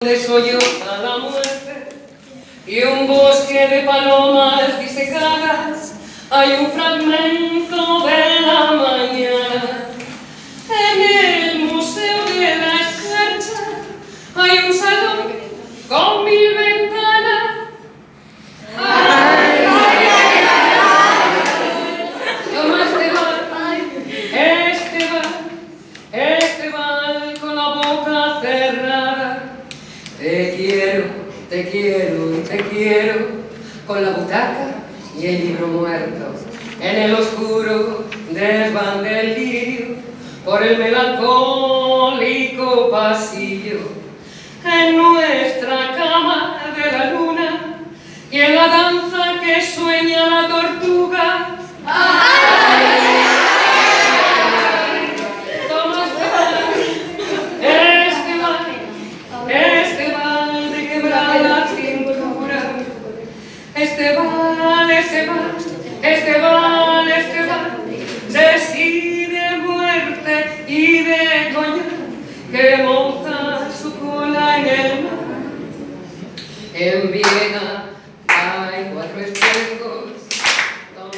Donde solloza la muerte y un bosque de palomas disecadas, hay un fragmento de la mañana. En el Museo de la Escarcha hay un salón con 1000 ventanas. ¡Ay, ay, ay, ay! Toma Esteban con la boca cerrada. Te quiero y te quiero, con la butaca y el libro muerto, en el oscuro desván del lirio, por el melancólico pasillo, en nuestra cama de la luna y en la danza que sueña la tortuga. Esteban, decide muerte y de coña que monta su cola en el mar. En Viena hay 4 espejos donde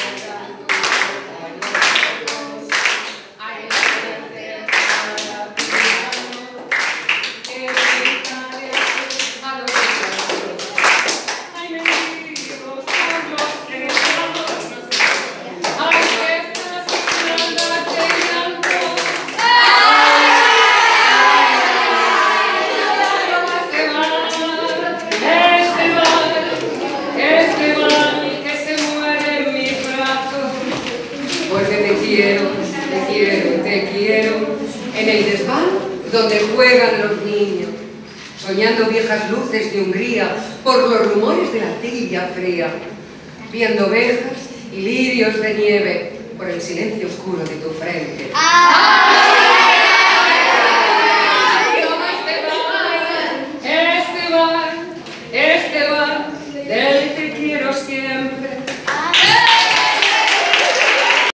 hay te quiero, en el desván donde juegan los niños, soñando viejas luces de Hungría por los rumores de la tibia fría, viendo ovejas y lirios de nieve por el silencio oscuro de tu frente.